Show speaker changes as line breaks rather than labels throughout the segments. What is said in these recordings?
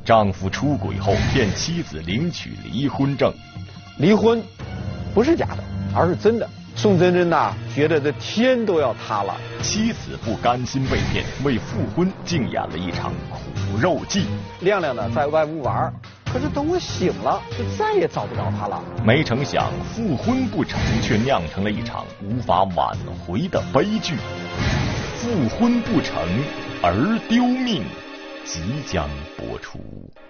丈夫出轨后骗妻子领取离婚证。
离婚不是假的，而是真的。宋真真呐，觉得这天都要塌了。
妻子不甘心被骗，为复婚竟演了一场苦肉计。
亮亮呢在外屋玩，可是等我醒了，就再也找不着他了。
没成想复婚不成，却酿成了一场无法挽回的悲剧。复婚不成而丢命，即将播出。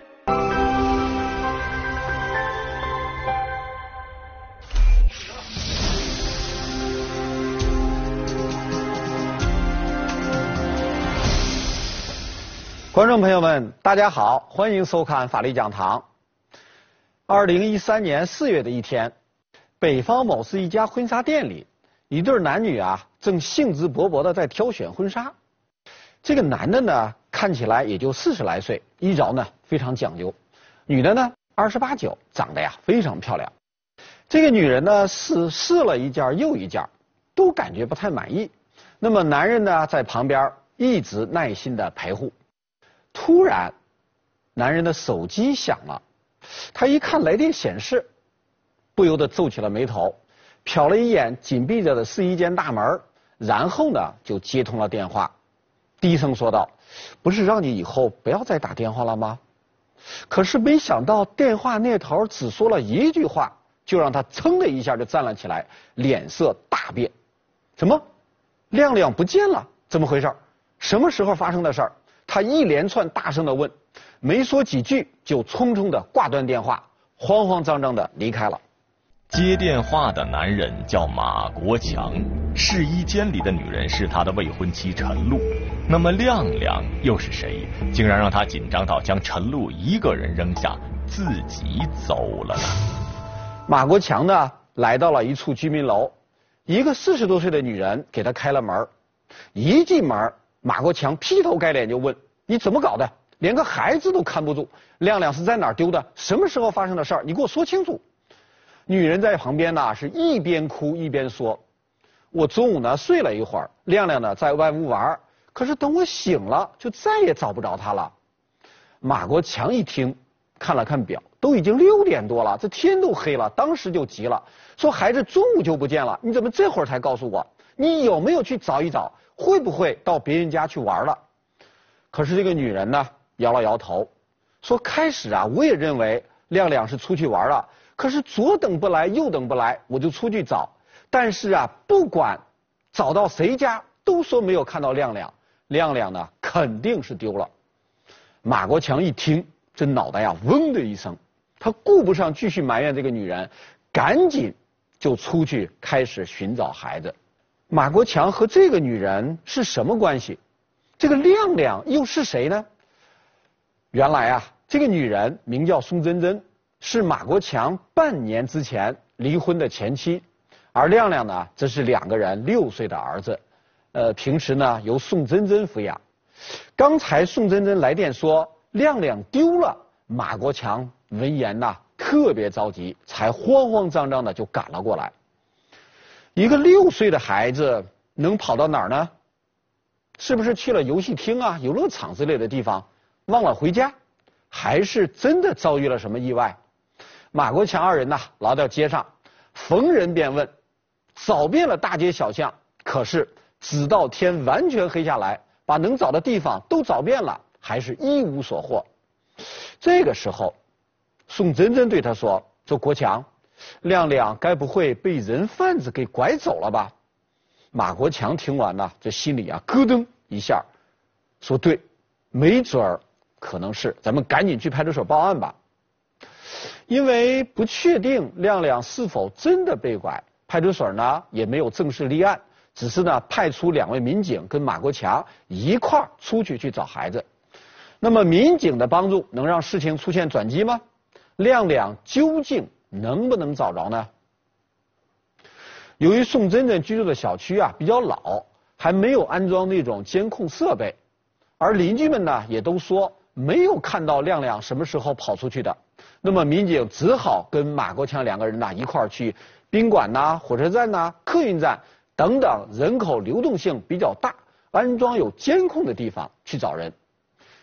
观众朋友们，大家好，欢迎收看法律讲堂。2013年4月的一天，北方某市一家婚纱店里，一对男女啊正兴致勃勃地在挑选婚纱。这个男的呢看起来也就40来岁，衣着呢非常讲究；女的呢28、9，长得呀非常漂亮。这个女人呢试了一件又一件，都感觉不太满意。那么男人呢在旁边一直耐心地陪护。突然，男人的手机响了，他一看来电显示，不由得皱起了眉头，瞟了一眼紧闭着的试衣间大门，然后呢就接通了电话，低声说道：“不是让你以后不要再打电话了吗？”可是没想到电话那头只说了一句话，就让他噌的一下就站了起来，脸色大变。什么？亮亮不见了？怎么回事？什么时候发生的事儿？他一连串大声地问，没说几句就匆匆地挂断电话，慌慌张张地离开了。
接电话的男人叫马国强，试衣间里的女人是他的未婚妻陈露。那么亮亮又是谁？竟然让他紧张到将陈露一个人扔下，自己走了呢？
马国强呢来到了一处居民楼，一个40多岁的女人给他开了门。一进门，马国强劈头盖脸就问：“你怎么搞的？连个孩子都看不住，亮亮是在哪儿丢的？什么时候发生的事儿？你给我说清楚。”女人在旁边呢是一边哭一边说：“我中午呢睡了一会儿，亮亮呢在外屋玩，可是等我醒了就再也找不着他了。”马国强一听，看了看表，都已经6点多了，这天都黑了，当时就急了，说：“孩子中午就不见了，你怎么这会儿才告诉我？你有没有去找一找？会不会到别人家去玩了？”可是这个女人呢摇了摇头，说：“开始啊我也认为亮亮是出去玩了，可是左等不来右等不来，我就出去找，但是啊不管找到谁家都说没有看到亮亮，亮亮呢肯定是丢了。”马国强一听，这脑袋呀嗡的一声，他顾不上继续埋怨这个女人，赶紧就出去开始寻找孩子。马国强和这个女人是什么关系？这个亮亮又是谁呢？原来啊，这个女人名叫宋真真，是马国强半年之前离婚的前妻，而亮亮呢，这是2个人6岁的儿子，平时呢由宋真真抚养。刚才宋真真来电说亮亮丢了，马国强闻言呐特别着急，才慌慌张张的就赶了过来。一个6岁的孩子能跑到哪儿呢？是不是去了游戏厅啊、游乐场之类的地方，忘了回家？还是真的遭遇了什么意外？马国强2人呐来到街上，逢人便问，找遍了大街小巷，可是直到天完全黑下来，把能找的地方都找遍了，还是一无所获。这个时候，宋真真对他说：“国强，亮亮该不会被人贩子给拐走了吧？”马国强听完呢，这心里啊咯噔一下，说：“对，没准儿可能是，咱们赶紧去派出所报案吧。”因为不确定亮亮是否真的被拐，派出所呢也没有正式立案，只是呢派出2位民警跟马国强一块儿出去找孩子。那么民警的帮助能让事情出现转机吗？亮亮究竟能不能找着呢？由于宋真真居住的小区啊比较老，还没有安装那种监控设备，而邻居们呢也都说没有看到亮亮什么时候跑出去的。那么民警只好跟马国强2个人呢一块儿去宾馆呐、火车站呐、客运站等等人口流动性比较大、安装有监控的地方去找人。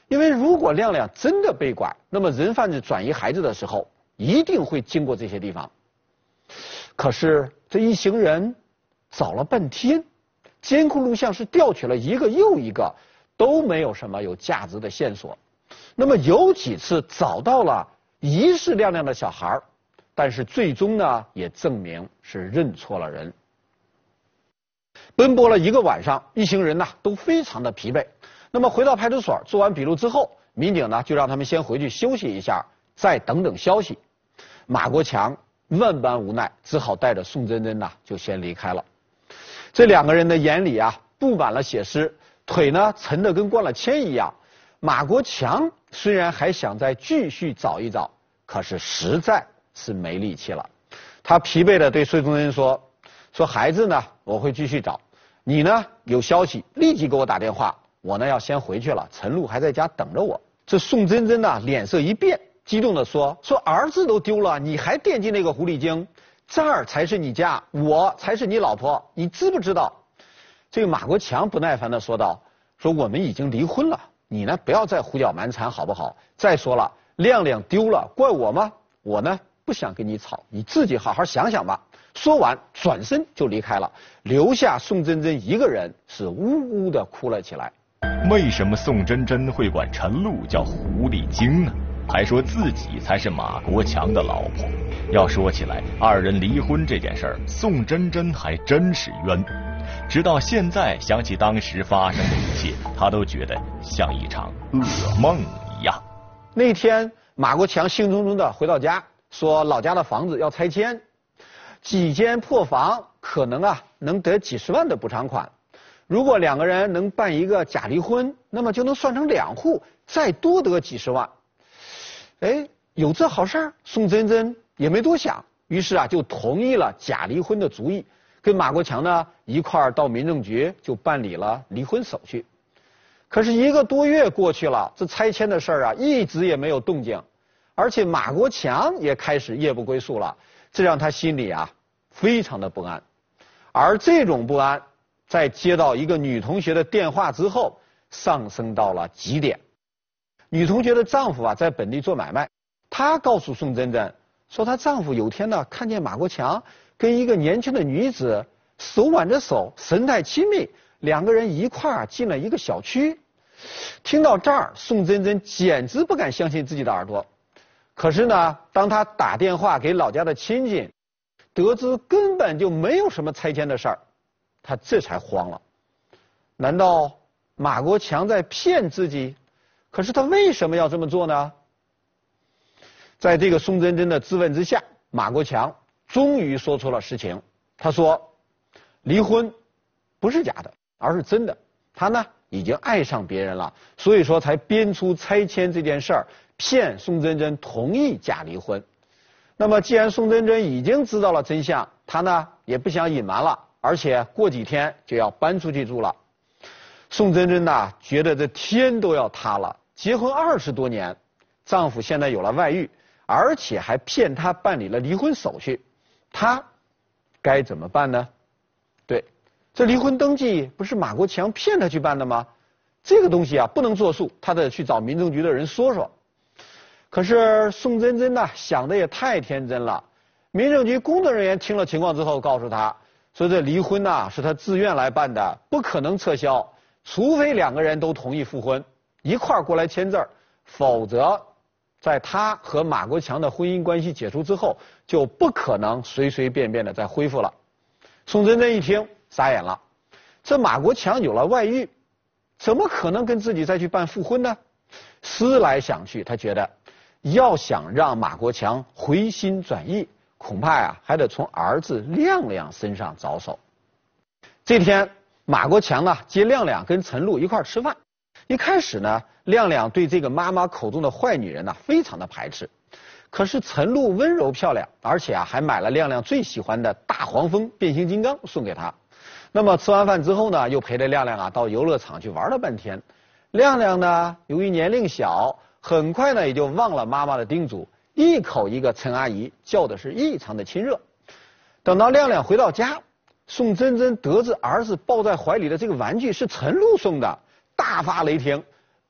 因为如果亮亮真的被拐，那么人贩子转移孩子的时候一定会经过这些地方。可是这一行人找了半天，监控录像是调取了一个又一个，都没有什么有价值的线索。那么有几次找到了疑似亮亮的小孩，但是最终呢也证明是认错了人。奔波了一个晚上，一行人呢都非常的疲惫。那么回到派出所做完笔录之后，民警呢就让他们先回去休息一下，再等等消息。马国强万般无奈，只好带着宋真真呢就先离开了。这两个人的眼里啊布满了血丝，腿呢沉得跟灌了铅一样。马国强虽然还想再继续找一找，可是实在是没力气了。他疲惫地对宋真真说孩子呢我会继续找，你呢有消息立即给我打电话，我呢要先回去了，陈露还在家等着我。这宋真真呢脸色一变，激动地说儿子都丢了，你还惦记那个狐狸精？这儿才是你家，我才是你老婆，你知不知道？这个马国强不耐烦地说道，我们已经离婚了，你呢不要再胡搅蛮缠好不好？再说了，亮亮丢了怪我吗？我呢不想跟你吵，你自己好好想想吧。说完转身就离开了，留下宋真真一个人是呜呜地哭了起来。
为什么宋真真会管陈露叫狐狸精呢？还说自己才是马国强的老婆。要说起来，二人离婚这件事儿，宋真真还真是冤。直到现在想起当时发生的一切，她都觉得像一场噩梦一样。
那天马国强兴冲冲地回到家，说老家的房子要拆迁，几间破房可能能得几十万的补偿款。如果两个人能办一个假离婚，那么就能算成两户，再多得几十万。有这好事儿，宋真真也没多想，于是就同意了假离婚的主意，跟马国强呢一块儿到民政局就办理了离婚手续。可是1个多月过去了，这拆迁的事儿一直也没有动静，而且马国强也开始夜不归宿了，这让他心里非常的不安。而这种不安在接到一个女同学的电话之后上升到了极点。女同学的丈夫在本地做买卖，她告诉宋真真说，她丈夫有天看见马国强跟一个年轻的女子手挽着手，神态亲密，两个人一块儿进了一个小区。听到这儿，宋真真简直不敢相信自己的耳朵。可是呢，当她打电话给老家的亲戚，得知根本就没有什么拆迁的事儿，她这才慌了。难道马国强在骗自己？可是他为什么要这么做呢？在这个宋真真的质问之下，马国强终于说出了实情。他说，离婚不是假的，而是真的。他呢已经爱上别人了，所以说才编出拆迁这件事儿，骗宋真真同意假离婚。那么既然宋真真已经知道了真相，他呢也不想隐瞒了，而且过几天就要搬出去住了。宋真真觉得这天都要塌了。结婚20多年，丈夫现在有了外遇，而且还骗她办理了离婚手续，她该怎么办呢？对，这离婚登记不是马国强骗她去办的吗？这个东西不能作数，她得去找民政局的人说说。可是宋真真想的也太天真了。民政局工作人员听了情况之后告诉她说，这离婚是她自愿来办的，不可能撤销，除非两个人都同意复婚，一块儿过来签字儿，否则在他和马国强的婚姻关系解除之后，就不可能随随便便的再恢复了。宋真真一听傻眼了，这马国强有了外遇，怎么可能跟自己再去办复婚呢？思来想去，他觉得要想让马国强回心转意，恐怕还得从儿子亮亮身上着手。这天马国强接亮亮跟陈露一块儿吃饭。一开始呢，亮亮对这个妈妈口中的坏女人非常的排斥。可是陈露温柔漂亮，而且还买了亮亮最喜欢的大黄蜂变形金刚送给他。那么吃完饭之后呢，又陪着亮亮到游乐场去玩了半天。亮亮呢，由于年龄小，很快呢也就忘了妈妈的叮嘱，一口一个陈阿姨，叫的是异常的亲热。等到亮亮回到家，宋真真得知儿子抱在怀里的这个玩具是陈露送的，大发雷霆，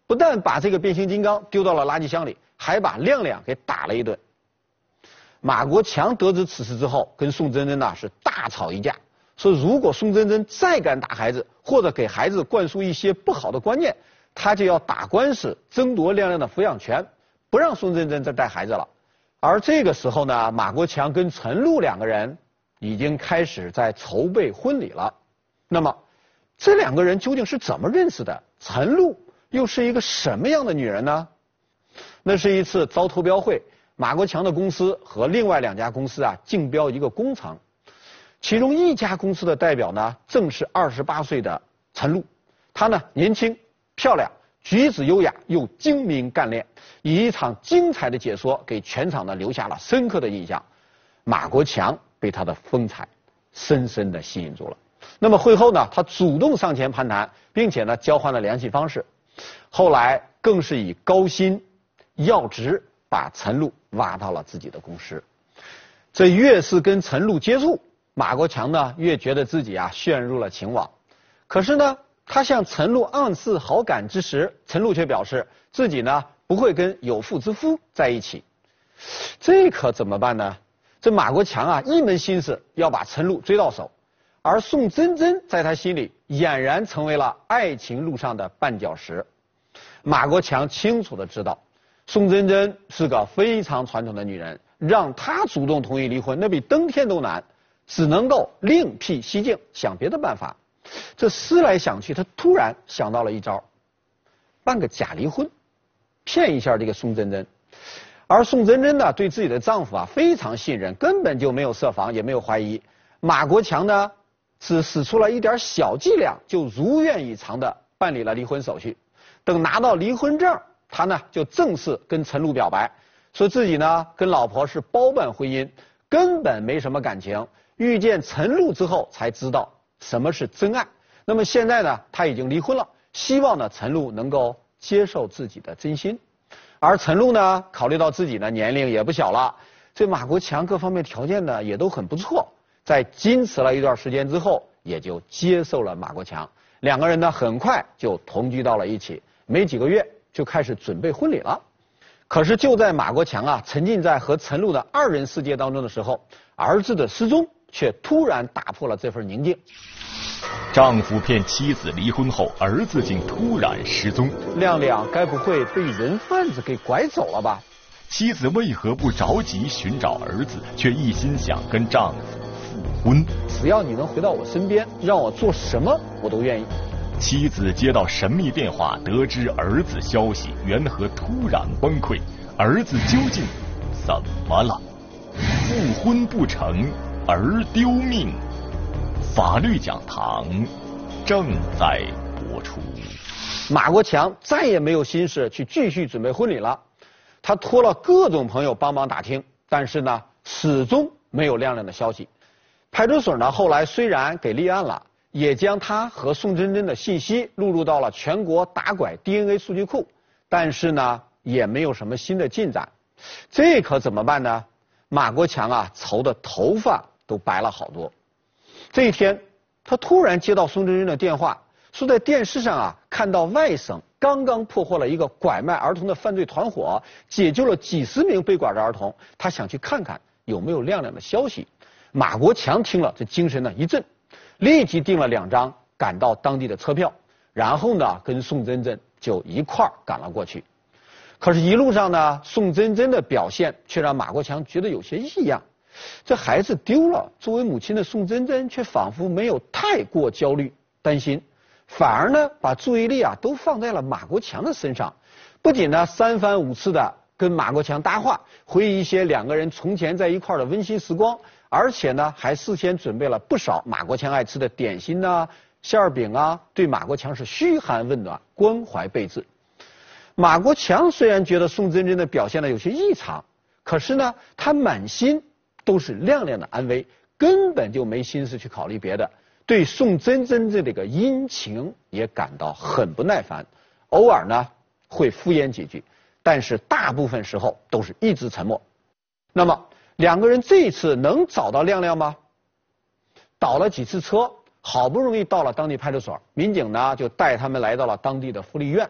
不但把这个变形金刚丢到了垃圾箱里，还把亮亮给打了一顿。马国强得知此事之后，跟宋真真是大吵一架，说如果宋真真再敢打孩子，或者给孩子灌输一些不好的观念，他就要打官司争夺亮亮的抚养权，不让宋真真再带孩子了。而这个时候呢，马国强跟陈露两个人已经开始在筹备婚礼了。那么这两个人究竟是怎么认识的？陈露又是一个什么样的女人呢？那是一次招投标会，马国强的公司和另外2家公司竞标一个工程，其中一家公司的代表呢正是28岁的陈露，她呢年轻漂亮，举止优雅又精明干练，以一场精彩的解说给全场呢留下了深刻的印象。马国强被她的风采深深的吸引住了。那么会后呢，他主动上前攀谈，并且呢交换了联系方式。后来更是以高薪要职把陈露挖到了自己的公司。这越是跟陈露接触，马国强呢越觉得自己陷入了情网。可是呢，他向陈露暗示好感之时，陈露却表示自己呢不会跟有妇之夫在一起。这可怎么办呢？这马国强一门心思要把陈露追到手。而宋真真在他心里俨然成为了爱情路上的绊脚石。马国强清楚地知道，宋真真是个非常传统的女人，让她主动同意离婚，那比登天都难，只能够另辟蹊径，想别的办法。这思来想去，他突然想到了一招，办个假离婚，骗一下这个宋真真。而宋真真呢，对自己的丈夫非常信任，根本就没有设防，也没有怀疑。马国强呢，只使出了一点小伎俩，就如愿以偿的办理了离婚手续。等拿到离婚证，他呢就正式跟陈露表白，说自己呢跟老婆是包办婚姻，根本没什么感情。遇见陈露之后才知道什么是真爱。那么现在呢，他已经离婚了，希望呢陈露能够接受自己的真心。而陈露呢，考虑到自己呢年龄也不小了，这马国强各方面条件呢也都很不错。在矜持了一段时间之后，也就接受了马国强。两个人呢，很快就同居到了一起，没几个月就开始准备婚礼了。可是就在马国强沉浸在和陈露的2人世界当中的时候，儿子的失踪却突然打破了这份宁静。
丈夫骗妻子离婚后，儿子竟突然失踪。
亮亮该不会被人贩子给拐走了吧？
妻子为何不着急寻找儿子，却一心想跟丈夫复婚？
只要你能回到我身边，让我做什么我都愿意。
妻子接到神秘电话，得知儿子消息，缘何突然崩溃？儿子究竟怎么了？复婚不成，儿丢命。法律讲堂正在播出。
马国强再也没有心思去继续准备婚礼了，他托了各种朋友帮忙打听，但是呢，始终没有亮亮的消息。派出所呢，后来虽然给立案了，也将他和宋真真的信息录入到了全国打拐 DNA 数据库，但是呢，也没有什么新的进展。这可怎么办呢？马国强愁得头发都白了好多。这一天，他突然接到宋真真的电话，说在电视上看到外省刚刚破获了一个拐卖儿童的犯罪团伙，解救了几十名被拐的儿童，他想去看看有没有亮亮的消息。马国强听了，这精神呢一振，立即订了2张赶到当地的车票，然后呢跟宋真真就一块儿赶了过去。可是，一路上呢，宋真真的表现却让马国强觉得有些异样。这孩子丢了，作为母亲的宋真真却仿佛没有太过焦虑担心，反而呢把注意力都放在了马国强的身上。不仅呢3番5次的跟马国强搭话，回忆一些2个人从前在一块的温馨时光，而且呢还事先准备了不少马国强爱吃的点心馅儿饼对马国强是嘘寒问暖，关怀备至。马国强虽然觉得宋真真的表现的有些异常，可是呢他满心都是亮亮的安危，根本就没心思去考虑别的，对宋真真这个殷勤也感到很不耐烦，偶尔呢会敷衍几句，但是大部分时候都是一直沉默。那么2个人这一次能找到亮亮吗？倒了几次车，好不容易到了当地派出所，民警呢就带他们来到了当地的福利院，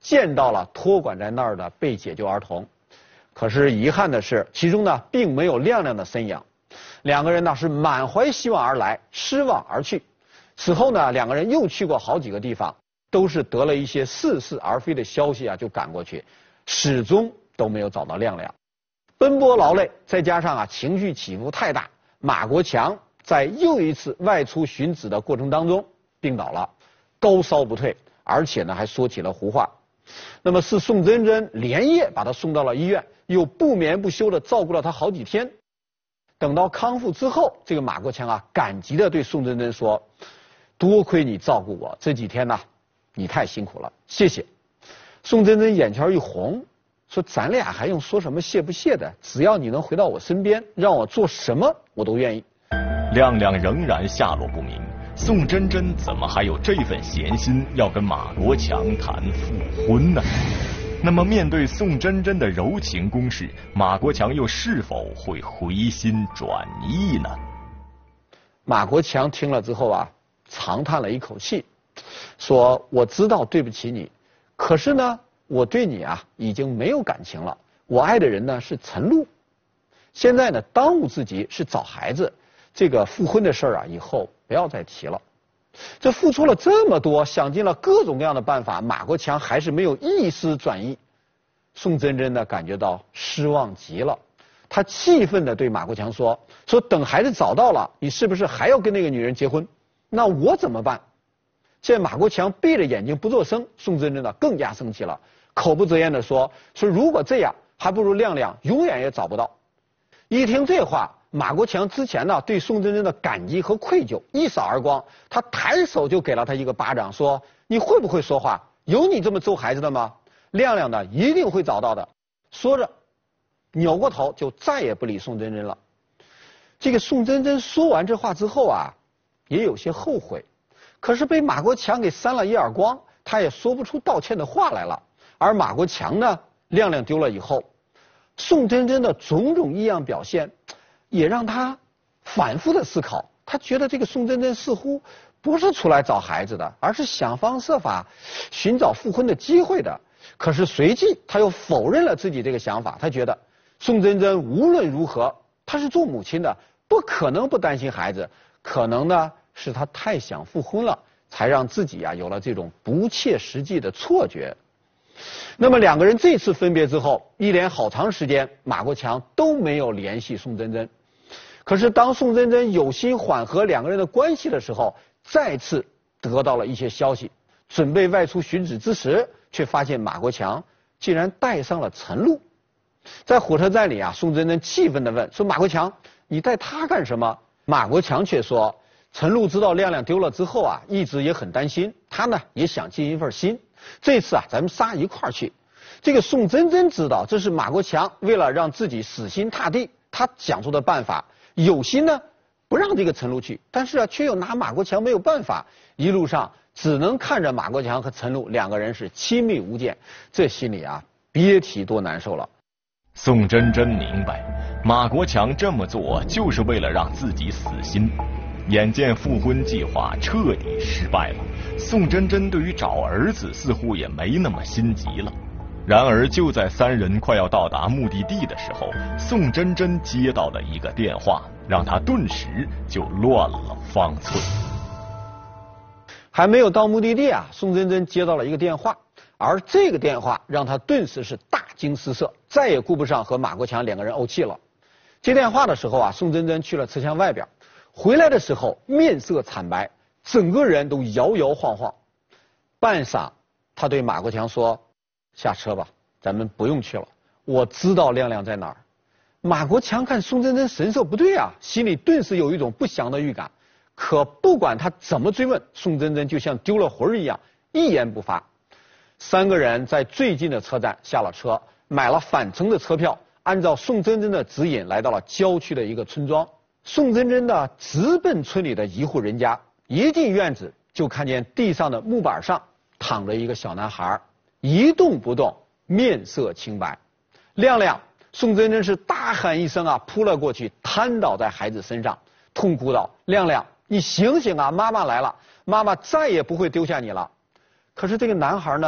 见到了托管在那儿的被解救儿童。可是遗憾的是，其中呢并没有亮亮的身影。两个人呢是满怀希望而来，失望而去。此后呢，两个人又去过好几个地方，都是得了一些似是而非的消息啊，就赶过去，始终都没有找到亮亮。奔波劳累，再加上啊情绪起伏太大，马国强在又一次外出寻子的过程当中病倒了，高烧不退，而且呢还说起了胡话。那么是宋真真连夜把他送到了医院，又不眠不休地照顾了他好几天。等到康复之后，这个马国强啊感激地对宋真真说：“多亏你照顾我，这几天呢你太辛苦了，谢谢。”宋真真眼圈一红，说：“咱俩还用说什么谢不谢的？只要你能回到我身边，让我做什么我都愿意。”
亮亮仍然下落不明，宋真真怎么还有这份闲心要跟马国强谈复婚呢？那么面对宋真真的柔情攻势，马国强又是否会回心转意呢？
马国强听了之后啊，长叹了一口气，说：“我知道对不起你，可是呢，我对你啊已经没有感情了。我爱的人呢是陈露，现在呢当务之急是找孩子，这个复婚的事儿啊以后不要再提了。”这付出了这么多，想尽了各种各样的办法，马国强还是没有一丝转意。宋真真呢感觉到失望极了，她气愤地对马国强说：“等孩子找到了，你是不是还要跟那个女人结婚？那我怎么办？”见马国强闭着眼睛不作声，宋真真呢更加生气了，口不择言地说：“如果这样，还不如亮亮永远也找不到。”一听这话，马国强之前呢对宋真真的感激和愧疚一扫而光，他抬手就给了他一个巴掌，说：“你会不会说话？有你这么揍孩子的吗？亮亮呢一定会找到的。”说着，扭过头就再也不理宋真真了。这个宋真真说完这话之后啊，也有些后悔，可是被马国强给扇了一耳光，他也说不出道歉的话来了。而马国强呢，亮亮丢了以后，宋真真的种种异样表现，也让他反复的思考。他觉得这个宋真真似乎不是出来找孩子的，而是想方设法寻找复婚的机会的。可是随即他又否认了自己这个想法，他觉得宋真真无论如何，她是做母亲的，不可能不担心孩子，可能呢是她太想复婚了，才让自己啊有了这种不切实际的错觉。那么两个人这次分别之后，一连好长时间，马国强都没有联系宋真真。可是当宋真真有心缓和两个人的关系的时候，再次得到了一些消息，准备外出寻子之时，却发现马国强竟然带上了陈露。在火车站里啊，宋真真气愤地问：“马国强，你带她干什么？”马国强却说：“陈露知道亮亮丢了之后啊，一直也很担心，她呢也想尽一份心。这次啊，咱们仨一块儿去。”这个宋真真知道这是马国强为了让自己死心塌地，他想出的办法，有心呢不让这个陈露去，但是啊却又拿马国强没有办法，一路上只能看着马国强和陈露两个人是亲密无间，这心里啊别提多难受了。
宋真真明白，马国强这么做就是为了让自己死心。眼见复婚计划彻底失败了，宋真真对于找儿子似乎也没那么心急了。然而就在三人快要到达目的地的时候，宋真真接到了一个电话，让她顿时就乱了方寸。
还没有到目的地啊，宋真真接到了一个电话，而这个电话让她顿时是大惊失色，再也顾不上和马国强两个人怄气了。接电话的时候啊，宋真真去了车厢外边，回来的时候面色惨白，整个人都摇摇晃晃。半晌，他对马国强说：“下车吧，咱们不用去了，我知道亮亮在哪儿。”马国强看宋真真神色不对啊，心里顿时有一种不祥的预感。可不管他怎么追问，宋真真就像丢了魂一样，一言不发。三个人在最近的车站下了车，买了返程的车票，按照宋真真的指引来到了郊区的一个村庄。宋真真呢直奔村里的一户人家，一进院子就看见地上的木板上躺着一个小男孩，一动不动，面色清白。亮亮，宋真真是大喊一声啊，扑了过去，瘫倒在孩子身上，痛哭道：“亮亮，你醒醒啊，妈妈来了，妈妈再也不会丢下你了。”可是这个男孩呢，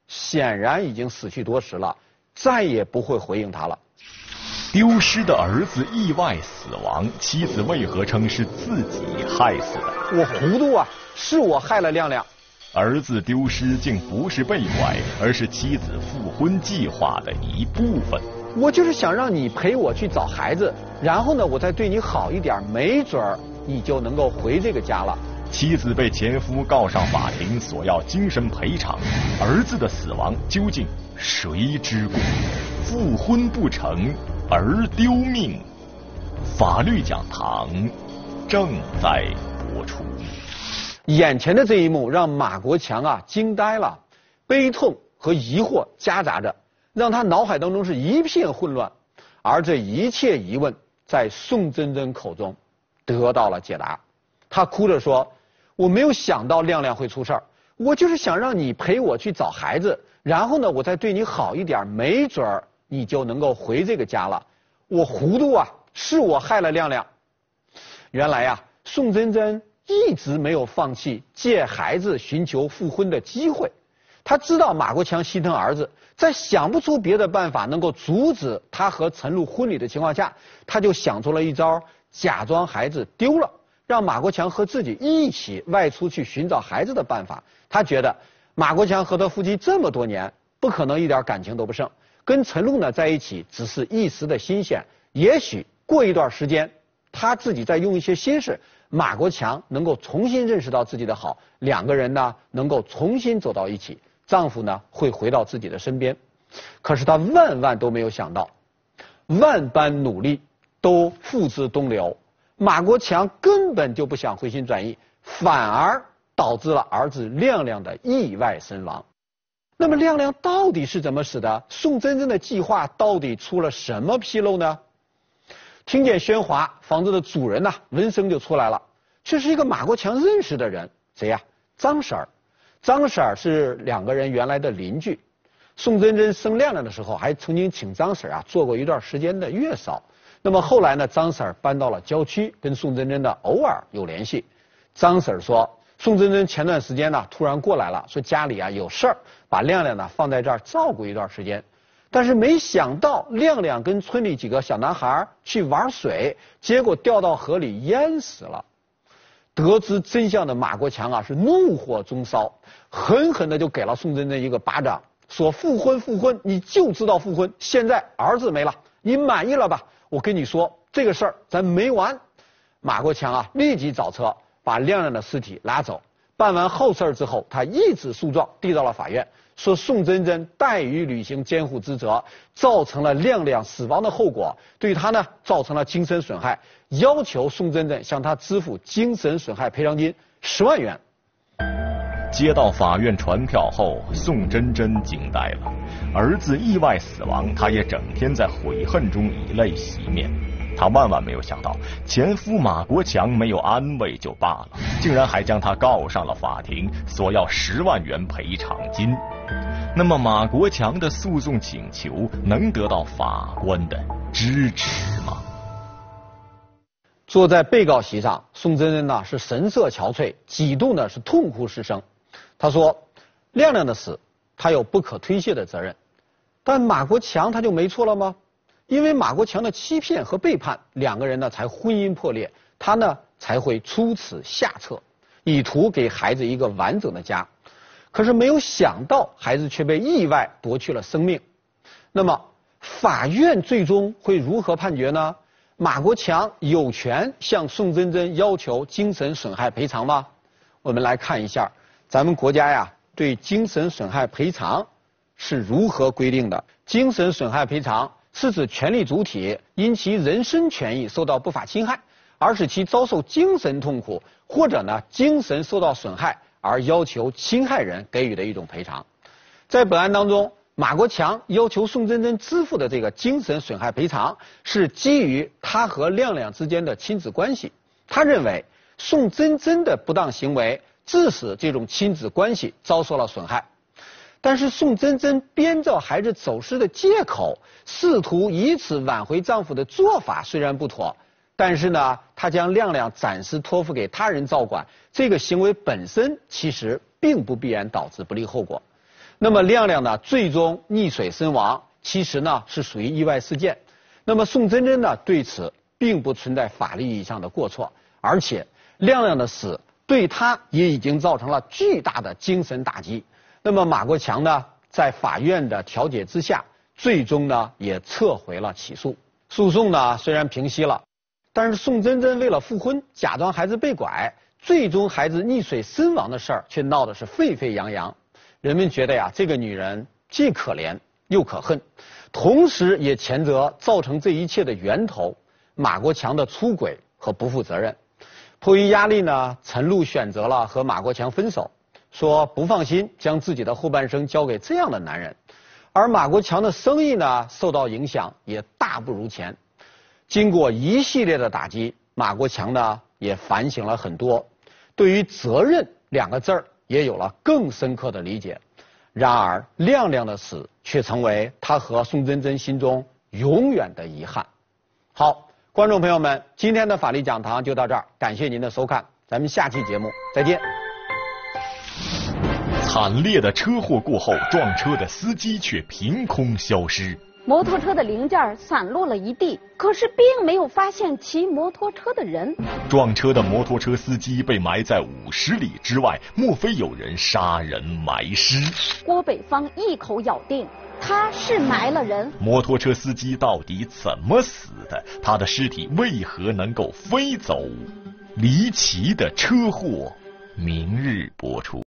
显然已经死去多时了，再也不会回应他了。
丢失的儿子意外死亡，妻子为何称是自己害死的？
我糊涂啊，是我害了亮亮。
儿子丢失竟不是被拐，而是妻子复婚计划的一部分。
我就是想让你陪我去找孩子，然后呢，我再对你好一点，没准儿你就能够回这个家了。
妻子被前夫告上法庭，索要精神赔偿。儿子的死亡究竟谁之过？复婚不成，儿丢命。法律讲堂正在播出。
眼前的这一幕让马国强啊惊呆了，悲痛和疑惑夹杂着，让他脑海当中是一片混乱。而这一切疑问在宋真真口中得到了解答。他哭着说：“我没有想到亮亮会出事儿，我就是想让你陪我去找孩子，然后呢，我再对你好一点，没准儿你就能够回这个家了。我糊涂啊，是我害了亮亮。”原来呀，宋真真一直没有放弃借孩子寻求复婚的机会。他知道马国强心疼儿子，在想不出别的办法能够阻止他和陈露婚礼的情况下，他就想出了一招，假装孩子丢了，让马国强和自己一起外出去寻找孩子的办法。他觉得马国强和他夫妻这么多年，不可能一点感情都不剩，跟陈露呢在一起只是一时的新鲜，也许过一段时间，他自己再用一些心事，马国强能够重新认识到自己的好，两个人呢能够重新走到一起，丈夫呢会回到自己的身边。可是他万万都没有想到，万般努力都付之东流，马国强根本就不想回心转意，反而导致了儿子亮亮的意外身亡。那么亮亮到底是怎么死的？宋真真的计划到底出了什么纰漏呢？听见喧哗，房子的主人呐闻声就出来了，这是一个马国强认识的人，谁呀？张婶儿。张婶儿是两个人原来的邻居。宋真真生亮亮的时候，还曾经请张婶儿啊做过一段时间的月嫂。那么后来呢，张婶儿搬到了郊区，跟宋真真的偶尔有联系。张婶儿说，宋真真前段时间呢突然过来了，说家里啊有事儿，把亮亮呢放在这儿照顾一段时间。但是没想到亮亮跟村里几个小男孩去玩水，结果掉到河里淹死了。得知真相的马国强啊是怒火中烧，狠狠的就给了宋真真一个巴掌，说复婚复婚，你就知道复婚，现在儿子没了，你满意了吧？我跟你说这个事儿咱没完。马国强啊立即找车把亮亮的尸体拉走，办完后事之后，他一纸诉状递到了法院，说宋真真怠于履行监护职责，造成了亮亮死亡的后果，对他呢造成了精神损害，要求宋真真向他支付精神损害赔偿金10万元。
接到法院传票后，宋真真惊呆了。儿子意外死亡，她也整天在悔恨中以泪洗面。她万万没有想到，前夫马国强没有安慰就罢了，竟然还将她告上了法庭，索要10万元赔偿金。那么马国强的诉讼请求能得到法官的支持吗？
坐在被告席上，宋真真呢是神色憔悴，几度呢是痛哭失声。他说，亮亮的死他有不可推卸的责任，但马国强他就没错了吗？因为马国强的欺骗和背叛，两个人呢才婚姻破裂，他呢才会出此下策，以图给孩子一个完整的家。可是没有想到，孩子却被意外夺去了生命。那么法院最终会如何判决呢？马国强有权向宋真真要求精神损害赔偿吗？我们来看一下咱们国家呀对精神损害赔偿是如何规定的。精神损害赔偿是指权利主体因其人身权益受到不法侵害，而使其遭受精神痛苦，或者呢精神受到损害，而要求侵害人给予的一种赔偿。在本案当中，马国强要求宋真真支付的这个精神损害赔偿是基于他和亮亮之间的亲子关系。他认为宋真真的不当行为致使这种亲子关系遭受了损害。但是宋真真编造孩子走失的借口，试图以此挽回丈夫的做法虽然不妥，但是呢，她将亮亮暂时托付给他人照管，这个行为本身其实并不必然导致不利后果。 那么亮亮呢最终溺水身亡，其实呢是属于意外事件。那么宋真真呢对此并不存在法律意义上的过错，而且亮亮的死对他也已经造成了巨大的精神打击。那么马国强呢在法院的调解之下，最终呢也撤回了起诉。诉讼呢虽然平息了，但是宋真真为了复婚，假装孩子被拐，最终孩子溺水身亡的事儿却闹得是沸沸扬扬。人们觉得呀，这个女人既可怜又可恨，同时也谴责造成这一切的源头马国强的出轨和不负责任。迫于压力呢，陈露选择了和马国强分手，说不放心将自己的后半生交给这样的男人。而马国强的生意呢受到影响，也大不如前。经过一系列的打击，马国强呢也反省了很多，对于责任两个字儿也有了更深刻的理解。然而亮亮的死却成为他和宋真真心中永远的遗憾。好，观众朋友们，今天的法律讲堂就到这儿，感谢您的收看，咱们下期节目再见。
惨烈的车祸过后，撞车的司机却凭空消失。
摩托车的零件散落了一地，可是并没有发现骑摩托车的人。
撞车的摩托车司机被埋在50里之外，莫非有人杀人埋尸？
郭北方一口咬定他是埋了人。
摩托车司机到底怎么死的？他的尸体为何能够飞走？离奇的车祸，明日播出。